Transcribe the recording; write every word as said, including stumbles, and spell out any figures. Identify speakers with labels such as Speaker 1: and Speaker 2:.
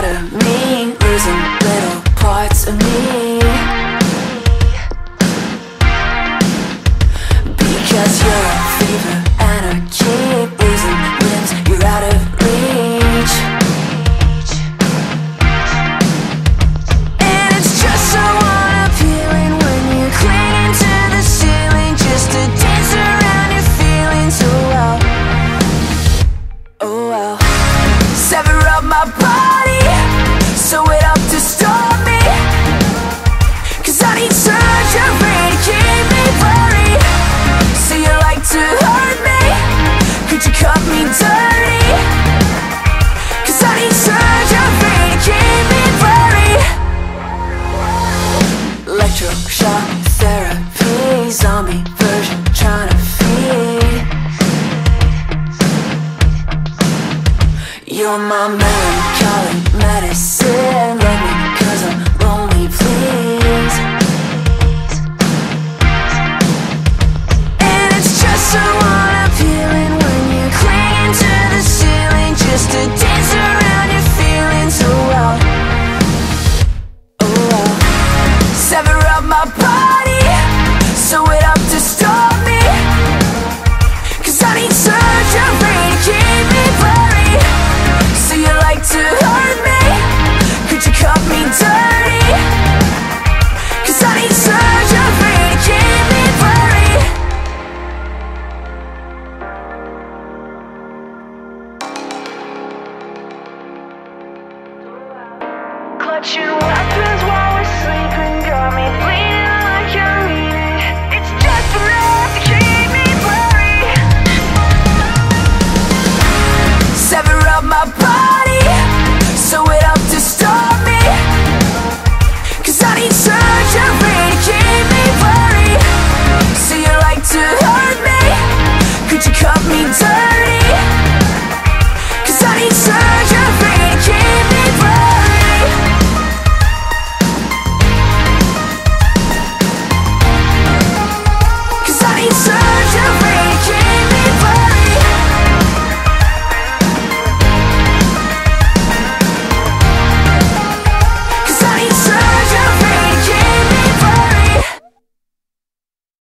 Speaker 1: out of me, losing little parts of me. Because you're a fever and I keep losing limbs, you're out of reach. And it's just so unappealing when you're clinging to the ceiling just to dance around your feelings. Oh well, oh well. Sever up my body, sew it up to stop me, cause I need surgery to keep me blurry. So you like to hurt me, could you cut me dirty? Cause I need surgery to keep me blurry. Electro-shock therapy, zombie version trying to feed. You're my man.